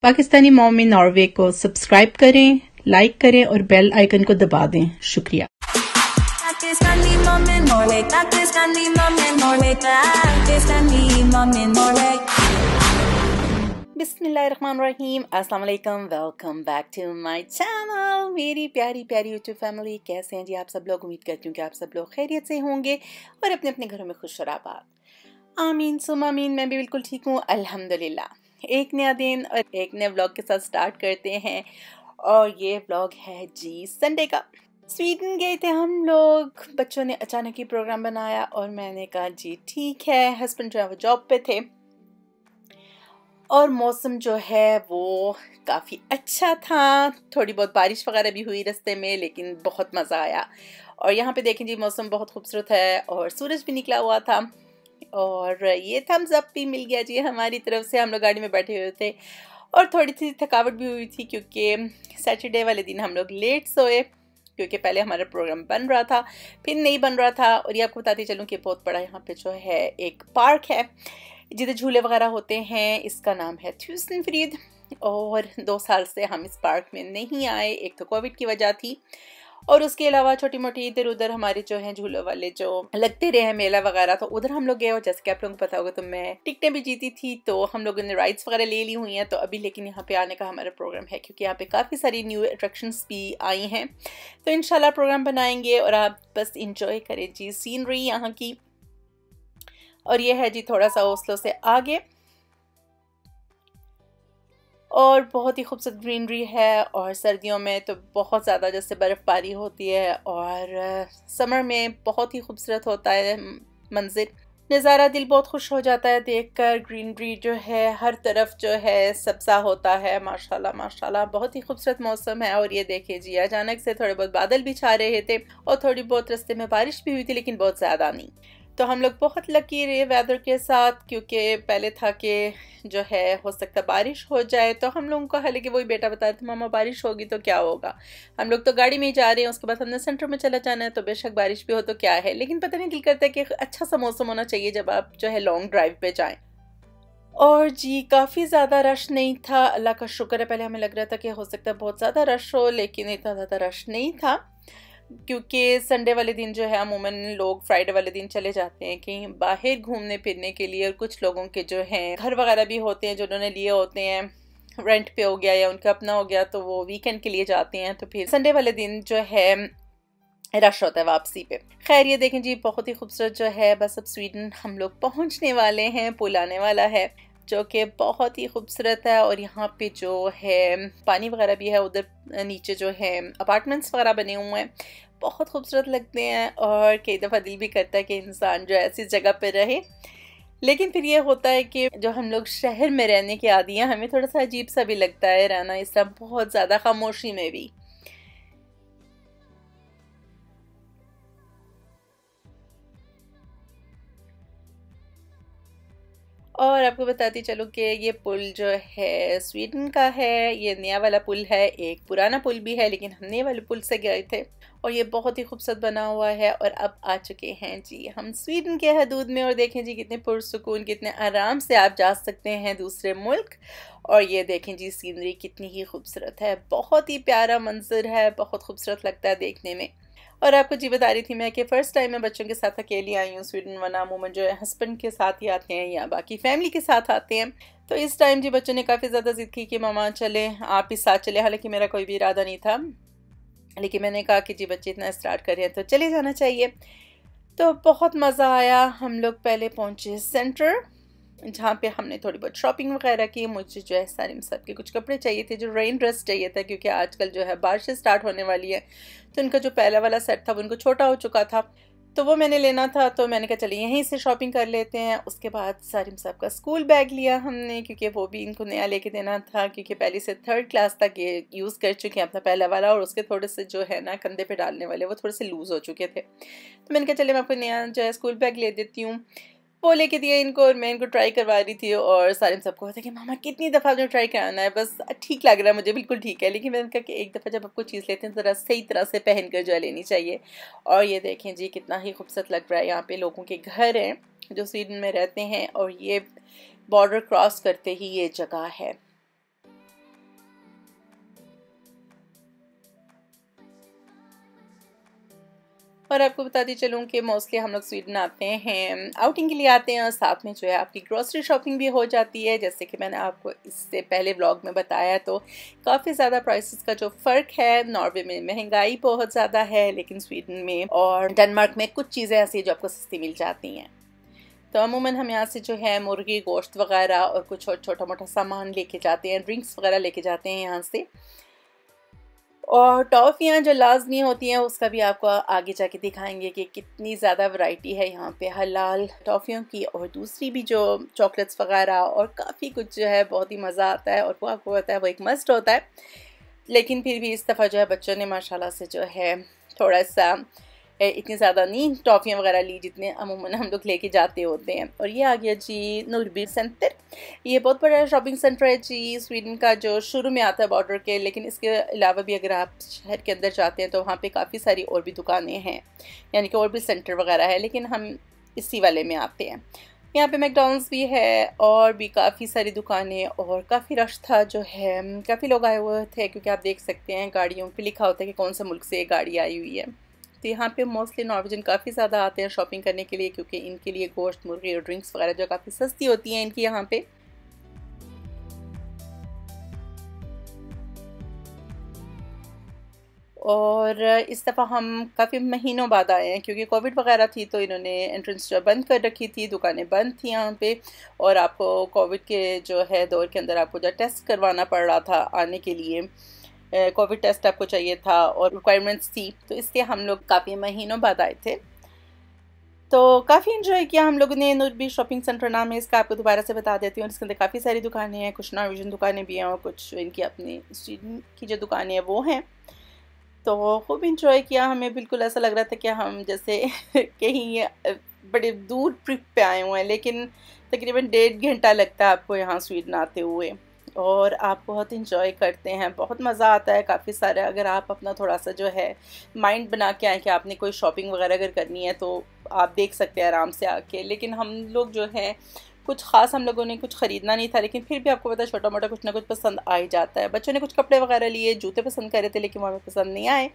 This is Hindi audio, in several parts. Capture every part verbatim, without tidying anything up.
पाकिस्तानी मॉम इन नॉर्वे को सब्सक्राइब करें, लाइक करें और बेल आइकन को दबा दें। शुक्रिया। बिस्मिल्लाहिर्रहमानिर्रहीम, अस्सलाम वालेकुम, welcome back to my channel. मेरी प्यारी प्यारी यूट्यूब फैमिली, कैसे हैं जी आप सब लोग? उम्मीद करती हूँ कि आप सब लोग खैरियत से होंगे और अपने अपने घरों में खुश और आबाद। आमीन सुम आमीन। मैं भी बिल्कुल ठीक हूँ अल्हम्दुलिल्लाह। एक नया दिन और एक नए व्लॉग के साथ स्टार्ट करते हैं और ये व्लॉग है जी संडे का। स्वीडन गए थे हम लोग, बच्चों ने अचानक ही प्रोग्राम बनाया और मैंने कहा जी ठीक है। हस्बैंड जो है वो जॉब पे थे और मौसम जो है वो काफ़ी अच्छा था। थोड़ी बहुत बारिश वगैरह भी हुई रास्ते में, लेकिन बहुत मज़ा आया। और यहाँ पे देखें जी, मौसम बहुत खूबसूरत है और सूरज भी निकला हुआ था और ये थम्स अप भी मिल गया जी हमारी तरफ से। हम लोग गाड़ी में बैठे हुए थे और थोड़ी सी थकावट भी हुई थी क्योंकि सैटरडे वाले दिन हम लोग लेट सोए, क्योंकि पहले हमारा प्रोग्राम बन रहा था फिर नहीं बन रहा था। और ये आपको बताती चलूँ कि बहुत बड़ा यहाँ पे जो है एक पार्क है जिधर झूले वगैरह होते हैं। इसका नाम है ट्यूसनफ्रीड और दो साल से हम इस पार्क में नहीं आए। एक तो कोविड की वजह थी और उसके अलावा छोटी मोटी इधर उधर हमारे जो हैं झूलों वाले जो लगते रहे हैं मेला वगैरह, तो उधर हम लोग गए। और जैसे कि आप लोगों को पता होगा तो मैं टिकटें भी जीती थी, तो हम लोगों ने राइड्स वगैरह ले ली हुई हैं। तो अभी लेकिन यहाँ पे आने का हमारा प्रोग्राम है क्योंकि यहाँ पे काफ़ी सारी न्यू अट्रैक्शंस भी आई हैं। तो इंशाल्लाह प्रोग्राम बनाएंगे और आप बस इंजॉय करें जी सीनरी यहाँ की। और ये है जी थोड़ा सा ओस्लो से आगे और बहुत ही खूबसूरत ग्रीनरी है। और सर्दियों में तो बहुत ज़्यादा जैसे बर्फ़बारी होती है और समर में बहुत ही खूबसूरत होता है मंज़िर, नज़ारा। दिल बहुत खुश हो जाता है देखकर। ग्रीनरी जो है हर तरफ जो है सब्ज़ा होता है, माशाल्लाह माशाल्लाह। बहुत ही खूबसूरत मौसम है। और ये देखिए जी, अचानक से थोड़े बहुत बादल भी छा रहे थे और थोड़ी बहुत रास्ते में बारिश भी हुई थी, लेकिन बहुत ज़्यादा नहीं। तो हम लोग बहुत लकी रहे वेदर के साथ, क्योंकि पहले था कि जो है हो सकता बारिश हो जाए। तो हम लोगों को हालांकि वही बेटा बता रहे थे, मामा बारिश होगी तो क्या होगा, हम लोग तो गाड़ी में ही जा रहे हैं, उसके बाद हमने सेंटर में चला जाना है, तो बेशक बारिश भी हो तो क्या है। लेकिन पता नहीं, दिल करता है कि अच्छा सा मौसम होना चाहिए जब आप जो है लॉन्ग ड्राइव पे जाएं। और जी काफ़ी ज़्यादा रश नहीं था, अल्लाह का शुक्र है। पहले हमें लग रहा था कि हो सकता है बहुत ज़्यादा रश हो, लेकिन इतना ज़्यादा रश नहीं था क्योंकि संडे वाले दिन जो है अमूमन लोग फ्राइडे वाले दिन चले जाते हैं कहीं बाहर घूमने फिरने के लिए। और कुछ लोगों के जो हैं घर वगैरह भी होते हैं जो उन्होंने लिए होते हैं, रेंट पे हो गया या उनका अपना हो गया, तो वो वीकेंड के लिए जाते हैं। तो फिर संडे वाले दिन जो है रश होता है वापसी पे। खैर ये देखें जी, बहुत ही खूबसूरत जो है, बस अब स्वीडन हम लोग पहुँचने वाले हैं, पुल आने वाला है जो कि बहुत ही खूबसूरत है। और यहाँ पे जो है पानी वगैरह भी है, उधर नीचे जो है अपार्टमेंट्स वगैरह बने हुए हैं, बहुत खूबसूरत लगते हैं। और कई दफ़ा दिल भी करता है कि इंसान जो ऐसी जगह पे रहे। लेकिन फिर ये होता है कि जो हम लोग शहर में रहने के आदी हैं, हमें थोड़ा सा अजीब सा भी लगता है रहना इस तरह बहुत ज़्यादा खामोशी में भी। और आपको बताती चलो कि ये पुल जो है स्वीडन का है, ये नया वाला पुल है। एक पुराना पुल भी है, लेकिन हम नए वाले पुल से गए थे और ये बहुत ही खूबसूरत बना हुआ है। और अब आ चुके हैं जी हम स्वीडन के हदूद में। और देखें जी कितने पुरसुकून, कितने आराम से आप जा सकते हैं दूसरे मुल्क। और ये देखें जी सीनरी कितनी ही खूबसूरत है, बहुत ही प्यारा मंजर है, बहुत खूबसूरत लगता है देखने में। और आपको जी बता रही थी मैं कि फ़र्स्ट टाइम मैं बच्चों के साथ अकेली आई हूँ स्वीडन, वरना अमूमन जो है हस्बैंड के साथ ही आते हैं या बाकी फैमिली के साथ आते हैं। तो इस टाइम जी बच्चों ने काफ़ी ज़्यादा ज़िद की कि मामा चले, आप ही साथ चले। हालांकि मेरा कोई भी इरादा नहीं था, लेकिन मैंने कहा कि जी बच्चे इतना स्टार्ट कर रहे हैं तो चले जाना चाहिए। तो बहुत मज़ा आया। हम लोग पहले पहुँचे सेंटर, जहाँ पे हमने थोड़ी बहुत शॉपिंग वगैरह की। मुझे जो है सारिम साहब के कुछ कपड़े चाहिए थे, जो रेन ड्रेस चाहिए था, क्योंकि आजकल जो है बारिशें स्टार्ट होने वाली है। तो उनका जो पहला वाला सेट था वो उनको छोटा हो चुका था, तो वो मैंने लेना था। तो मैंने कहा चलिए यहीं से शॉपिंग कर लेते हैं। उसके बाद सारिम साहब का स्कूल बैग लिया हमने, क्योंकि वो भी इनको नया लेके देना था, क्योंकि पहली से थर्ड क्लास तक ये यूज़ कर चुके हैं अपना पहला वाला। और उसके थोड़े से जो है ना कंधे पे डालने वाले वो थोड़े से लूज़ हो चुके थे। तो मैंने कहा चलिए मैं आपको नया जो है स्कूल बैग ले देती हूँ। वो लेके दिया इनको और मैं इनको ट्राई करवा रही थी। और सारिम सबको होता है कि मामा कितनी दफ़ा आपने ट्राई कराना है, बस ठीक लग रहा है मुझे, बिल्कुल ठीक है। लेकिन मैंने कहा कि एक दफ़ा जब आपको चीज़ लेते हैं ज़रा सही तरह से पहन कर जो है लेनी चाहिए। और ये देखें जी कितना ही खूबसूरत लग रहा है। यहाँ पे लोगों के घर हैं जो स्वीडन में रहते हैं और ये बॉर्डर क्रॉस करते ही ये जगह है। और आपको बताती चलूँ कि मोस्टली हम लोग स्वीडन आते हैं, आउटिंग के लिए आते हैं और साथ में जो है आपकी ग्रोसरी शॉपिंग भी हो जाती है। जैसे कि मैंने आपको इससे पहले व्लॉग में बताया, तो काफ़ी ज़्यादा प्राइसेस का जो फ़र्क है, नॉर्वे में महंगाई बहुत ज़्यादा है, लेकिन स्वीडन में और डेनमार्क में कुछ चीज़ें ऐसी जो आपको सस्ती मिल जाती हैं। तो अमूमन हम यहाँ से जो है मुर्गी गोश्त वगैरह और कुछ और छोटा मोटा सामान लेके जाते हैं, ड्रिंक्स वगैरह लेके जाते हैं यहाँ से। और टॉफ़ियाँ जो लाज़मी होती हैं उसका भी आपको आगे जाके दिखाएंगे कि कितनी ज़्यादा वैरायटी है यहाँ पे हलाल टॉफ़ियों की, और दूसरी भी जो चॉकलेट्स वगैरह और काफ़ी कुछ जो है बहुत ही मज़ा आता है। और वो आपको पता है वो एक मस्ट होता है, लेकिन फिर भी इस दफ़ा जो है बच्चों ने माशाल्लाह से जो है थोड़ा सा इतनी ज़्यादा नहीं टॉफ़ियाँ वगैरह ली जितने अमूमन हम लोग लेके जाते होते हैं। और ये आ गया जी नूरबी सेंटर। ये बहुत बड़ा शॉपिंग सेंटर है जी स्वीडन का, जो शुरू में आता है बॉर्डर के, लेकिन इसके अलावा भी अगर आप शहर के अंदर जाते हैं तो वहाँ पे काफ़ी सारी और भी दुकानें हैं, यानी कि और भी सेंटर वगैरह है, लेकिन हम इसी वाले में आते हैं। यहाँ पे मैकडॉनल्ड्स भी है और भी काफ़ी सारी दुकानें, और काफ़ी रश था जो है, काफ़ी लोग आए हुए थे, क्योंकि आप देख सकते हैं गाड़ियों पे लिखा होता है कि कौन सा मुल्क से ये गाड़ी आई हुई है। तो यहाँ पे मोस्टली नॉर्वेजन काफ़ी ज़्यादा आते हैं शॉपिंग करने के लिए, क्योंकि इनके लिए गोश्त, मुर्गी और ड्रिंक्स वगैरह जो काफ़ी सस्ती होती हैं इनकी यहाँ पे। और इस दफ़ा हम काफ़ी महीनों बाद आए हैं, क्योंकि कोविड वगैरह थी तो इन्होंने एंट्रेंस जो बंद कर रखी थी, दुकानें बंद थी यहाँ पे, और आपको कोविड के जो है दौर के अंदर आपको जो टेस्ट करवाना पड़ रहा था आने के लिए, कोविड टेस्ट आपको चाहिए था और रिक्वायरमेंट्स थी, तो इसलिए हम लोग काफ़ी महीनों बाद आए थे। तो काफ़ी इन्जॉय किया हम लोगों ने। नूरबी शॉपिंग सेंटर नाम है इसका, आपको दोबारा से बता देती हूँ। इसके अंदर काफ़ी सारी दुकानें हैं, कुछ नॉर्वेजन दुकानें भी हैं और कुछ इनकी अपनी स्वीडन की जो दुकानें हैं वो हैं। तो खूब इंजॉय किया, हमें बिल्कुल ऐसा लग रहा था कि हम जैसे कहीं बड़े दूर ट्रिप पे आए हुए हैं, लेकिन तकरीबन डेढ़ घंटा लगता है आपको यहाँ स्वीडन आते हुए, और आप बहुत इंजॉय करते हैं, बहुत मज़ा आता है। काफ़ी सारे अगर आप अपना थोड़ा सा जो है माइंड बना के आए कि आपने कोई शॉपिंग वगैरह अगर करनी है तो आप देख सकते हैं आराम से आके। लेकिन हम लोग जो है कुछ ख़ास हम लोगों ने कुछ ख़रीदना नहीं था, लेकिन फिर भी आपको पता है छोटा मोटा कुछ ना कुछ पसंद आ ही जाता है। बच्चों ने कुछ कपड़े वगैरह लिए, जूते पसंद कर रहे थे, लेकिन वो हमें पसंद नहीं आए।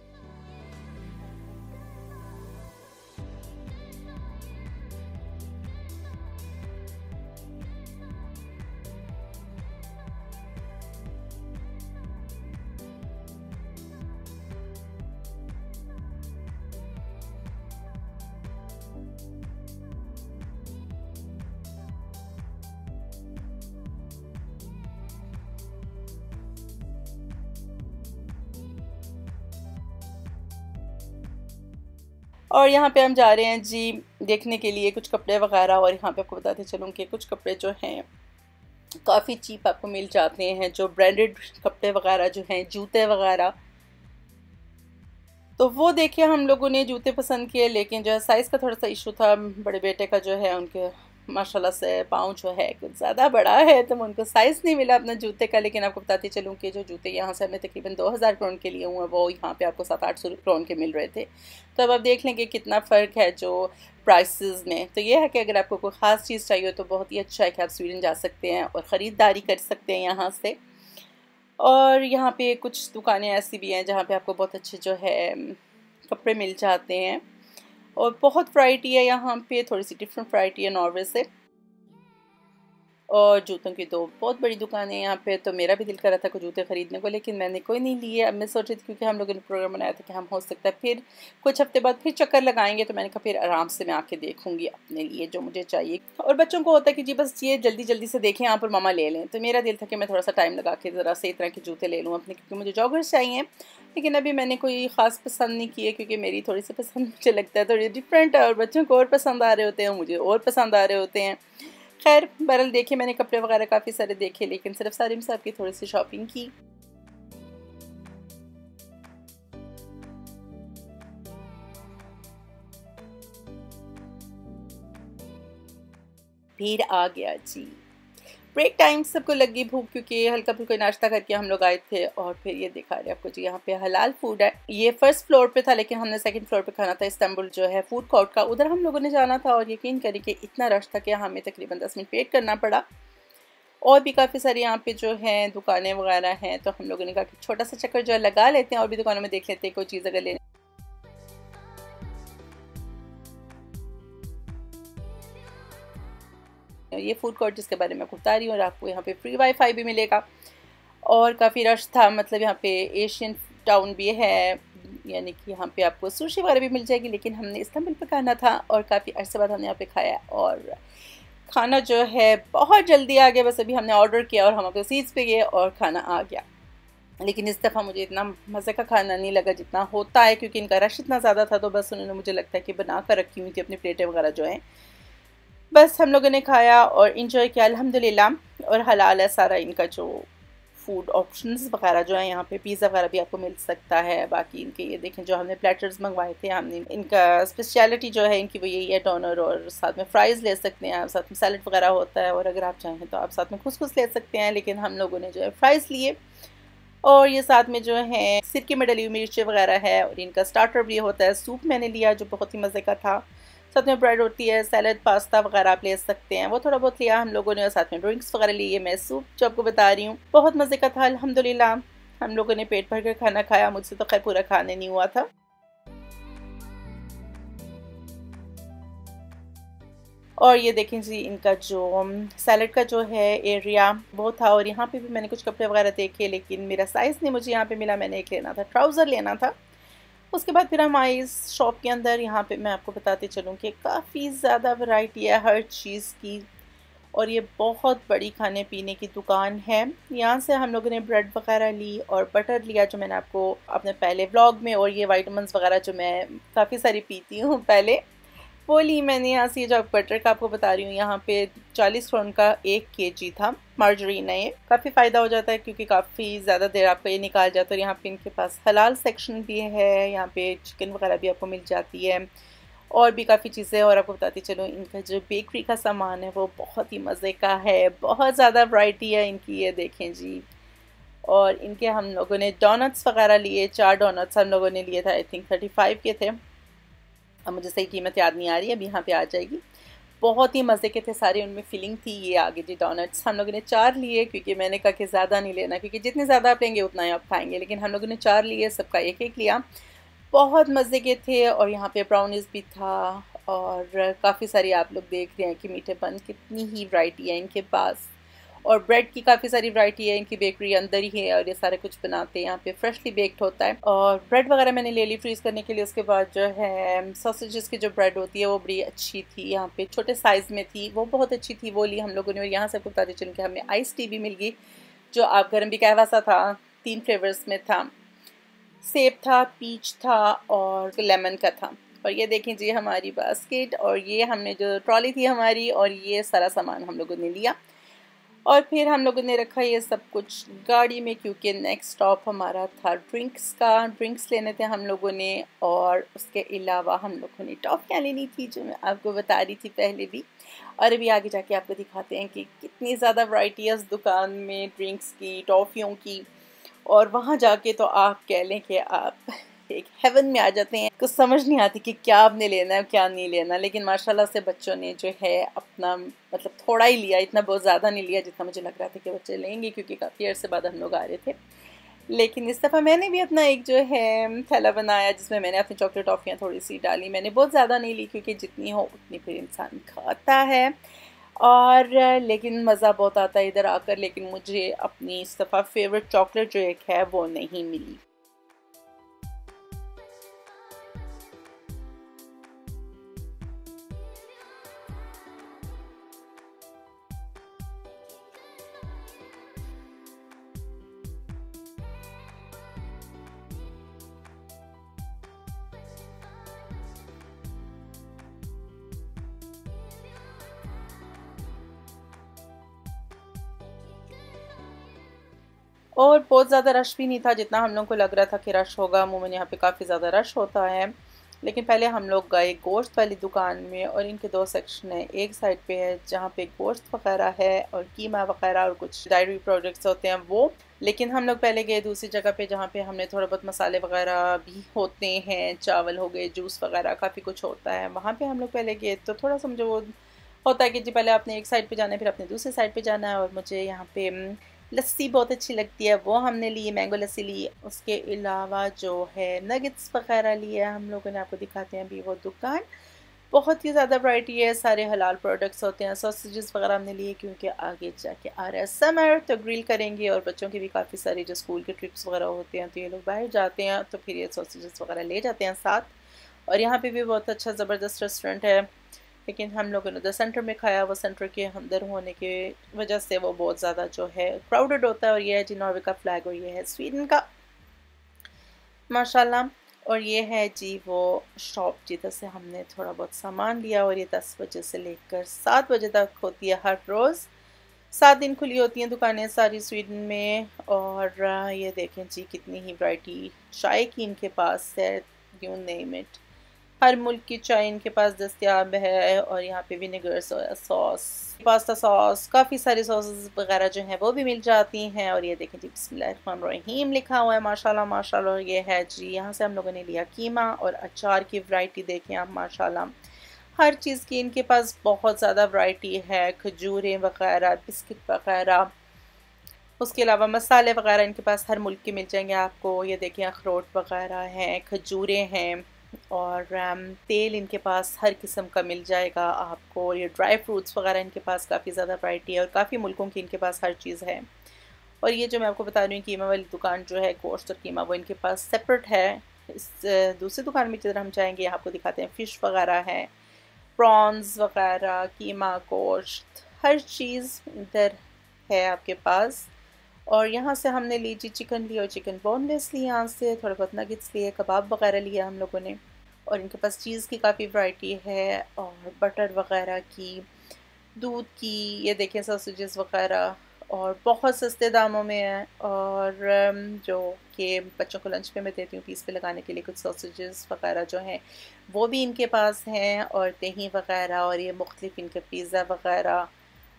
और यहाँ पे हम जा रहे हैं जी देखने के लिए कुछ कपड़े वगैरह, और यहाँ पे आपको बताते चलूँ कि कुछ कपड़े जो हैं काफ़ी चीप आपको मिल जाते हैं, जो ब्रांडेड कपड़े वगैरह जो हैं, जूते वगैरह। तो वो देखिए हम लोगों ने जूते पसंद किए, लेकिन जो है साइज़ का थोड़ा सा इशू था। बड़े बेटे का जो है उनके माशाल्लाह से पाँव जो है कुछ ज़्यादा बड़ा है, तो उनको साइज़ नहीं मिला अपना जूते का। लेकिन आपको बताती चलूँ कि जो जूते यहाँ से हमें तकरीबन दो हज़ार क्रोन के लिए हुए, वो यहाँ पे आपको सात आठ सौ क्रोन के मिल रहे थे। तो अब आप देख लेंगे कितना फ़र्क है जो प्राइसेस में। तो ये है कि अगर आपको कोई ख़ास चीज़ चाहिए तो बहुत ही अच्छा है कि आप स्वीडन जा सकते हैं और ख़रीदारी कर सकते हैं यहाँ से। और यहाँ पे कुछ दुकानें ऐसी भी हैं जहाँ पे आपको बहुत अच्छे जो है कपड़े मिल जाते हैं, और बहुत वैरायटी है यहाँ पे, थोड़ी सी डिफरेंट वैरायटी है नॉर्वे से। और जूतों की तो बहुत बड़ी दुकान है यहाँ पे, तो मेरा भी दिल कर रहा था कुछ जूते ख़रीदने को, लेकिन मैंने कोई नहीं लिए। अब मैं सोच रही थी, क्योंकि हम लोगों ने प्रोग्राम बनाया था कि हम हो सकता है फिर कुछ हफ्ते बाद फिर चक्कर लगाएंगे, तो मैंने कहा फिर आराम से मैं आके देखूँगी अपने लिए जो मुझे चाहिए। और बच्चों को होता है कि जी बस ये जल्दी जल्दी से देखें यहाँ पर मामा ले लें, तो मेरा दिल था कि मैं थोड़ा सा टाइम लगा के ज़रा सही तरह के जूते ले लूँ अपने, क्योंकि मुझे जॉगर्स चाहिए। लेकिन अभी मैंने कोई ख़ास पसंद नहीं किए, क्योंकि मेरी थोड़ी सी पसंद मुझे लगता है थोड़ी डिफरेंट है, और बच्चों को और पसंद आ रहे होते हैं, मुझे और पसंद आ रहे होते हैं। खैर बहरहाल देखे मैंने कपड़े वगैरह काफ़ी सारे देखे, लेकिन सिर्फ सारिम साहब की थोड़ी सी शॉपिंग की। फिर आ गया जी ब्रेक टाइम, सबको लगी भूख, क्योंकि हल्का फुल्का नाश्ता करके हम लोग आए थे। और फिर ये दिखा रहे आपको जी यहाँ पे हलाल फूड है। ये फर्स्ट फ्लोर पे था, लेकिन हमने सेकंड फ्लोर पे खाना था। इस्तांबुल जो है फूड कोर्ट का, उधर हम लोगों ने जाना था, और यकीन करिए कि इतना रश था कि हमें तकरीबन दस मिनट वेट करना पड़ा। और भी काफ़ी सारी यहाँ पे जो हैं दुकानें वगैरह हैं, तो हम लोगों ने कहा कि छोटा सा चक्कर जो है लगा लेते हैं और भी दुकानों में देख लेते हैं कोई चीज़ अगर लेने। ये फूड कोर्ट जिसके बारे में आपको बता रही हूँ, और आपको यहाँ पे फ्री वाईफाई भी मिलेगा। और काफ़ी रश था, मतलब यहाँ पे एशियन टाउन भी है, यानी कि यहाँ पे आपको सुशी वगैरह भी मिल जाएगी। लेकिन हमने इस्तांबुल पे खाना था और काफ़ी अर्से बाद हमने यहाँ पे खाया, और खाना जो है बहुत जल्दी आ गया। बस अभी हमने ऑर्डर किया और हम अपने सीट्स पे गए और खाना आ गया। लेकिन इस दफ़ा मुझे इतना मज़े का खाना नहीं लगा जितना होता है, क्योंकि इनका रश इतना ज़्यादा था। तो बस उन्होंने, मुझे लगता है कि बना कर रखी हुई थी अपनी प्लेटें वगैरह जो हैं। बस हम लोगों ने खाया और इन्जॉय किया अल्हम्दुलिल्लाह। और हलाल है सारा इनका जो फूड ऑप्शंस वगैरह जो है। यहाँ पे पिज़्ज़ा वगैरह भी आपको मिल सकता है। बाकी इनके ये देखें जो हमने प्लेटर्स मंगवाए थे, हमने इनका स्पेशलिटी जो है इनकी वो यही है, डोनर, और साथ में फ्राइज़ ले सकते हैं आप, साथ में सैलड वगैरह होता है, और अगर आप चाहें तो आप साथ में खुसखुस ले सकते हैं। लेकिन हम लोगों ने जो है फ्राइज़ लिए, और ये साथ में जो है सिरके में डली हुई मिर्चें वगैरह है, और इनका स्टार्टर भी होता है। सूप मैंने लिया जो बहुत ही मज़े का था। साथ में ब्रेड होती है, सैलड, पास्ता वगैरह आप ले सकते हैं, वो थोड़ा बहुत लिया हम लोगों ने। और साथ में ड्रिंक्स वगैरह लिए। मैं सूप जो आपको बता रही हूँ बहुत मज़े का था अल्हम्दुलिल्लाह। हम लोगों ने पेट भर कर खाना खाया, मुझसे तो खैर पूरा खाने नहीं हुआ था। और ये देखें जी, इनका जो सैलड का जो है एरिया वो था। और यहाँ पे भी मैंने कुछ कपड़े वगैरह देखे, लेकिन मेरा साइज़ नहीं मुझे यहाँ पे मिला। मैंने एक लेना था, ट्राउज़र लेना था। उसके बाद फिर हम आए इस शॉप के अंदर। यहाँ पे मैं आपको बताती चलूँ कि काफ़ी ज़्यादा वैरायटी है हर चीज़ की, और ये बहुत बड़ी खाने पीने की दुकान है। यहाँ से हम लोगों ने ब्रेड वगैरह ली और बटर लिया, जो मैंने आपको अपने पहले व्लॉग में, और ये वाइटामिन्स वगैरह जो मैं काफ़ी सारी पीती हूँ पहले, वो ली मैंने यहाँ से। जो बटर का आपको बता रही हूँ, यहाँ पे चालीस करोड़ का एक केजी था मार्जरीन है। ये काफ़ी फ़ायदा हो जाता है, क्योंकि काफ़ी ज़्यादा देर आपका ये निकाल जाता है। और यहाँ पे इनके पास हलाल सेक्शन भी है, यहाँ पे चिकन वगैरह भी आपको मिल जाती है, और भी काफ़ी चीज़ें। और आपको बताती चलूँ, इनका जो बेकरी का सामान है वो बहुत ही मज़े का है, बहुत ज़्यादा वैरायटी है इनकी, ये देखें जी। और इनके हम लोगों ने डोनट्स वगैरह लिए, चार डोनट्स हम लोगों ने लिए था, आई थिंक थर्टी फाइव के थे। अब मुझे सही कीमत याद नहीं आ रही है, अब यहाँ पे आ जाएगी। बहुत ही मज़े के थे सारे, उनमें फिलिंग थी। ये आगे जी डोनट्स हम लोगों ने चार लिए, क्योंकि मैंने कहा कि ज़्यादा नहीं लेना, क्योंकि जितने ज़्यादा आप लेंगे उतना ही आप खाएंगे। लेकिन हम लोगों ने चार लिए, सबका एक एक लिया। बहुत मज़े के थे। और यहाँ पे ब्राउनीज़ भी था, और काफ़ी सारी आप लोग देख रहे हैं कि मीठे बन कितनी ही वैरायटी है इनके पास। और ब्रेड की काफ़ी सारी वैरायटी है, इनकी बेकरी अंदर ही है, और ये सारे कुछ बनाते हैं यहाँ पे, फ्रेशली बेक्ड होता है। और ब्रेड वगैरह मैंने ले ली फ्रीज़ करने के लिए। उसके बाद जो है सॉसेजेस की जो ब्रेड होती है वो बड़ी अच्छी थी, यहाँ पे छोटे साइज़ में थी, वो बहुत अच्छी थी, वो ली हम लोगों ने। और यहाँ से आपको बताते चलूँ कि हमें आइस टी भी मिल गई, जो आप गर्म भी कहवा सा था, तीन फ्लेवर्स में था, सेब था, पीच था, और लेमन का था। और ये देखें जी हमारी बास्केट, और ये हमने जो ट्रॉली थी हमारी, और ये सारा सामान हम लोगों ने लिया। और फिर हम लोगों ने रखा ये सब कुछ गाड़ी में, क्योंकि नेक्स्ट स्टॉप हमारा था ड्रिंक्स का। ड्रिंक्स लेने थे हम लोगों ने, और उसके अलावा हम लोगों ने टॉफ़ियाँ लेनी थी, जो मैं आपको बता रही थी पहले भी। और अभी आगे जाके आपको दिखाते हैं कि कितनी ज़्यादा वैरायटी है उस दुकान में ड्रिंक्स की, टॉफ़ियों की। और वहाँ जाके तो आप कह लें कि आप एक हेवन में आ जाते हैं। कुछ समझ नहीं आती कि क्या आपने लेना है क्या नहीं लेना। लेकिन माशाल्लाह से बच्चों ने जो है अपना मतलब थोड़ा ही लिया, इतना बहुत ज़्यादा नहीं लिया जितना मुझे लग रहा था कि बच्चे लेंगे, क्योंकि काफ़ी अर्से बाद हम लोग आ रहे थे। लेकिन इस दफ़ा मैंने भी अपना एक जो है थैला बनाया, जिसमें मैंने अपनी चॉकलेट टॉफ़ियाँ थोड़ी सी डाली। मैंने बहुत ज़्यादा नहीं ली, क्योंकि जितनी हो उतनी फिर इंसान खाता है। और लेकिन मज़ा बहुत आता है इधर आकर। लेकिन मुझे अपनी इस दफ़ा फेवरेट चॉकलेट जो एक है वो नहीं मिली। और बहुत ज़्यादा रश भी नहीं था जितना हम लोगों को लग रहा था कि रश होगा। अमूमन यहाँ पे काफ़ी ज़्यादा रश होता है। लेकिन पहले हम लोग गए गोश्त वाली दुकान में, और इनके दो सेक्शन है। एक साइड पे है जहाँ पे गोश्त वगैरह है और कीमा वगैरह और कुछ डायरी प्रोडक्ट्स होते हैं वो। लेकिन हम लोग पहले गए दूसरी जगह पे, जहाँ पे हमने थोड़ा बहुत मसाले वगैरह भी होते हैं, चावल हो गए, जूस वगैरह काफ़ी कुछ होता है। वहाँ पर हम लोग पहले गए तो थोड़ा सा मुझे वो होता है कि जी पहले आपने एक साइड पर जाना है, फिर अपने दूसरी साइड पर जाना है। और मुझे यहाँ पे लस्सी बहुत अच्छी लगती है, वो हमने ली, मैंगो लस्सी ली। उसके अलावा जो है नगेट्स वगैरह लिए हम लोगों ने, आपको दिखाते हैं अभी वो दुकान। बहुत ही ज़्यादा वैरायटी है, सारे हलाल प्रोडक्ट्स होते हैं। सॉसेजेस वगैरह हमने लिए क्योंकि आगे जाके आ रहा है समर, तो ग्रिल करेंगे। और बच्चों के भी काफ़ी सारे जो स्कूल के ट्रिप्स वगैरह होते हैं तो ये लोग बाहर जाते हैं तो फिर ये सॉसेजेस वगैरह ले जाते हैं साथ। और यहाँ पे भी बहुत अच्छा ज़बरदस्त रेस्टोरेंट है, लेकिन हम लोगों ने जो सेंटर में खाया वो सेंटर के अंदर होने की वजह से वो बहुत ज़्यादा जो है क्राउडेड होता है। और ये है जी नॉर्वे का फ्लैग और ये है स्वीडन का, माशाल्लाह। और ये है जी वो शॉप जिधर से हमने थोड़ा बहुत सामान लिया। और ये दस बजे से लेकर सात बजे तक होती है हर रोज़, सात दिन खुली होती हैं दुकानें सारी स्वीडन में। और ये देखें जी कितनी ही वैरायटी चाय की इनके पास है, यू नेम इट, हर मुल्क की चाय इनके पास दस्तयाब है। और यहाँ पे vinegar, soya sauce, pasta sauce, काफ़ी सारी सॉसेस वगैरह जो हैं वो भी मिल जाती हैं। और ये देखें जी बिस्मिल्लाहिर्रहमानिर्रहीम लिखा हुआ है, माशाल्लाह माशाल्लाह। और ये है जी यहाँ से हम लोगों ने लिया कीमा। और अचार की वैरायटी देखें आप, माशाल्लाह हर चीज़ की इनके पास बहुत ज़्यादा वैरायटी है, खजूरें वगैरह, बिस्किट वगैरह, उसके अलावा मसाले वगैरह इनके पास हर मुल्क के मिल जाएंगे आपको। ये देखें अखरोट वगैरह हैं, खजूरें हैं। और तेल इनके पास हर किस्म का मिल जाएगा आपको। और ये ड्राई फ्रूट्स वगैरह इनके पास काफ़ी ज़्यादा वैरायटी है और काफ़ी मुल्कों की इनके पास हर चीज़ है। और ये जो मैं आपको बता रही हूँ कीमा वाली दुकान जो है, गोश्त और कीमा, वो इनके पास सेपरेट है। इस दूसरी दुकान में जिधर हम जाएंगे यहाँ आपको दिखाते हैं फ़िश वगैरह है, प्रॉन्स वगैरह, कीमा, गोश्त, हर चीज़ इधर है आपके पास। और यहाँ से हमने ली जी चिकन ली और चिकन बोनलेस ली, यहाँ से थोड़े बहुत नगेट्स लिए, कबाब वगैरह लिया हम लोगों ने। और इनके पास चीज़ की काफ़ी वैरायटी है और बटर वगैरह की, दूध की, ये देखें सॉसेजेस वगैरह, और बहुत सस्ते दामों में है। और जो कि बच्चों को लंच पे मैं देती हूँ पीस पे लगाने के लिए, कुछ सॉसेजेस वगैरह जो हैं वो भी इनके पास हैं, और दही वगैरह, और ये मुख्तलिफ इनके पिज़्ज़ा वगैरह,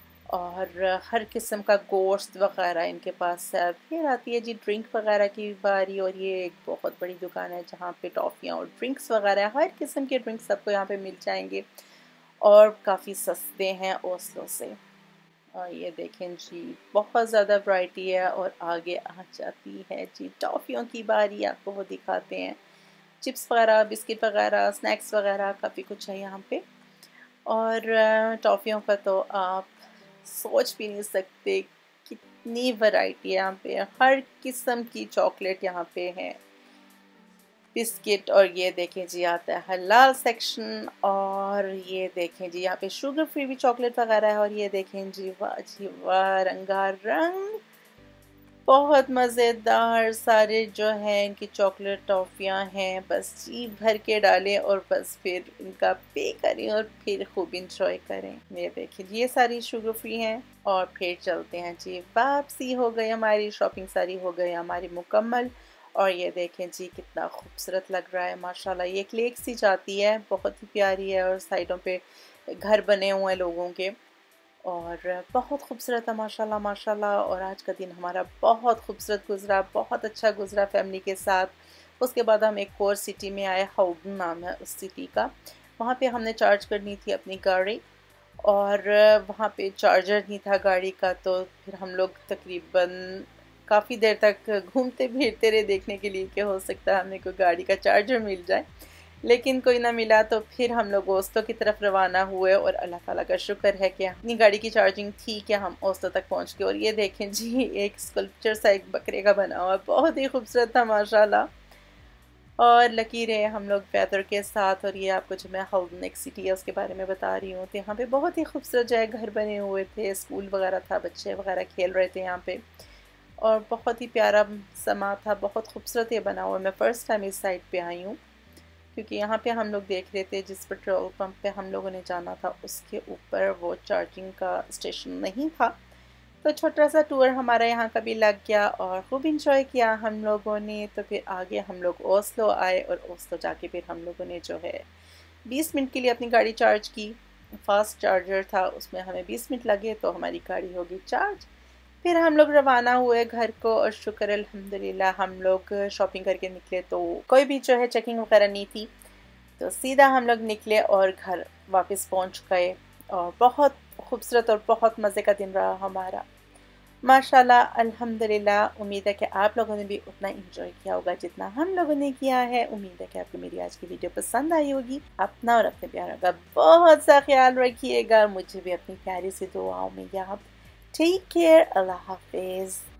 और हर किस्म का गोश्त वगैरह इनके पास है। फिर आती है जी ड्रिंक वगैरह की बारी। और ये एक बहुत बड़ी दुकान है जहाँ पे टॉफ़ियाँ और ड्रिंक्स वगैरह, हर किस्म के ड्रिंक्स आपको यहाँ पे मिल जाएंगे और काफ़ी सस्ते हैं ओस्लो से। और ये देखें जी बहुत ज़्यादा वैरायटी है। और आगे आ जाती है जी टॉफ़ियों की बारी, आपको वो दिखाते हैं, चिप्स वगैरह, बिस्किट वगैरह, स्नैक्स वगैरह, काफ़ी कुछ है यहाँ पे। और टॉफ़ियों का तो आप सोच भी नहीं सकते कितनी वैरायटी है यहाँ पे, हर किस्म की चॉकलेट यहाँ पे है, बिस्किट। और ये देखें जी आता है हलाल सेक्शन। और ये देखें जी यहाँ पे शुगर फ्री भी चॉकलेट वगैरह है। और ये देखें जी वाह जी वाह, रंगारंग, बहुत मज़ेदार सारे जो हैं इनकी चॉकलेट टॉफ़ियाँ हैं। बस जी भर के डालें और बस फिर इनका पे करें और फिर खूब इंजॉय करें। ये देखिए ये सारी शुगर फ्री हैं। और फिर चलते हैं जी, वापसी हो गई हमारी, शॉपिंग सारी हो गई हमारी मुकम्मल। और ये देखें जी कितना खूबसूरत लग रहा है, माशाल्लाह। ये एक लेक सी जाती है, बहुत ही प्यारी है, और साइडों पे घर बने हुए हैं लोगों के, और बहुत खूबसूरत है माशाल्लाह माशाल्लाह। और आज का दिन हमारा बहुत खूबसूरत गुजरा, बहुत अच्छा गुजरा फैमिली के साथ। उसके बाद हम एक और सिटी में आए, हाउडन नाम है उस सिटी का। वहाँ पे हमने चार्ज करनी थी अपनी गाड़ी, और वहाँ पे चार्जर नहीं था गाड़ी का। तो फिर हम लोग तकरीबन काफ़ी देर तक घूमते फिरते रहे देखने के लिए कि हो सकता है हमें कोई गाड़ी का चार्जर मिल जाए, लेकिन कोई ना मिला। तो फिर हम लोग ओस्लो की तरफ रवाना हुए, और अल्लाह ताला का शुक्र है कि अपनी गाड़ी की चार्जिंग थी कि हम ओस्लो तक पहुंच गए। और ये देखें जी एक स्कल्पचर सा एक बकरे का बना हुआ, बहुत ही खूबसूरत था माशाल्लाह। और लकीरें हम लोग वेदर के साथ। और ये आपको जो मैं हाउडन एक सिटी है उसके बारे में बता रही हूँ, तो यहाँ पे बहुत ही खूबसूरत जो है घर बने हुए थे, स्कूल वगैरह था, बच्चे वगैरह खेल रहे थे यहाँ पे, और बहुत ही प्यारा समा था, बहुत खूबसूरत ये बना हुआ। मैं फ़र्स्ट टाइम इस साइड पे आई हूँ, क्योंकि यहाँ पे हम लोग देख रहे थे जिस पेट्रोल पंप पे हम लोगों ने जाना था उसके ऊपर वो चार्जिंग का स्टेशन नहीं था। तो छोटा सा टूर हमारा यहाँ का भी लग गया और खूब इंजॉय किया हम लोगों ने। तो फिर आगे हम लोग ओस्लो आए, और ओस्लो जाके फिर हम लोगों ने जो है बीस मिनट के लिए अपनी गाड़ी चार्ज की। फास्ट चार्जर था, उसमें हमें बीस मिनट लगे तो हमारी गाड़ी होगी चार्ज। फिर हम लोग रवाना हुए घर को, और शुक्र अल्हम्दुलिल्लाह हम लोग शॉपिंग करके निकले तो कोई भी जो है चेकिंग वगैरह नहीं थी, तो सीधा हम लोग निकले और घर वापस पहुंच गए। और बहुत खूबसूरत और बहुत मज़े का दिन रहा हमारा। माशाल्लाह अल्हम्दुलिल्लाह। उम्मीद है कि आप लोगों ने भी उतना इंजॉय किया होगा जितना हम लोगों ने किया है। उम्मीद है कि आपको मेरी आज की वीडियो पसंद आई होगी। अपना और अपने प्यारों का बहुत सा ख्याल रखिएगा। मुझे भी अपनी प्यारी सी दुआओं में याद। Take care. अल्लाह हाफिज़।